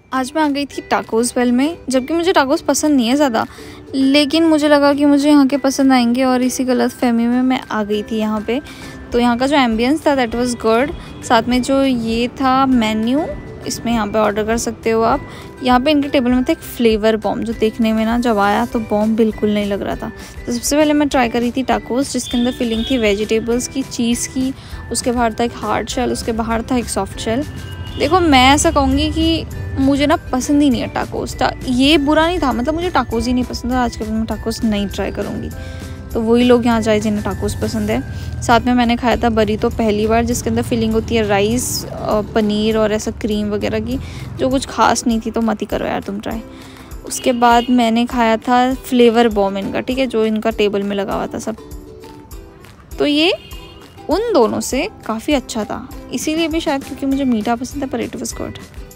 आज मैं आ गई थी टाकोस बेल में, जबकि मुझे टाकोस पसंद नहीं है ज़्यादा, लेकिन मुझे लगा कि मुझे यहाँ के पसंद आएंगे और इसी गलतफहमी में मैं आ गई थी यहाँ पे। तो यहाँ का जो एम्बियंस था दैट वाज गुड। साथ में जो ये था मेन्यू, इसमें यहाँ पे ऑर्डर कर सकते हो आप। यहाँ पे इनके टेबल में था एक फ्लेवर बॉम्ब, जो देखने में ना जब आया तो बॉम्ब बिल्कुल नहीं लग रहा था। तो सबसे पहले मैं ट्राई करी थी टाकोस, जिसके अंदर फिलिंग थी वेजिटेबल्स की, चीज़ की। उसके बाहर था एक हार्ड शेल, उसके बाहर था एक सॉफ्ट शेल। देखो मैं ऐसा कहूँगी कि मुझे ना पसंद ही नहीं है टाकोस। ये बुरा नहीं था, मतलब मुझे टाकोस ही नहीं पसंद है। आज के बाद मैं टाकोस नहीं ट्राई करूँगी। तो वही लोग यहाँ जाए जिन्हें टाकोस पसंद है। साथ में मैंने खाया था बरीतो पहली बार, जिसके अंदर फिलिंग होती है राइस, पनीर और ऐसा क्रीम वगैरह की, जो कुछ खास नहीं थी। तो मत ही करो यार तुम ट्राई। उसके बाद मैंने खाया था फ्लेवर बॉम्ब इनका, ठीक है, जो इनका टेबल में लगा हुआ था सब। तो ये उन दोनों से काफ़ी अच्छा था, इसीलिए भी शायद क्योंकि मुझे मीठा पसंद है, पर इट वाज गुड।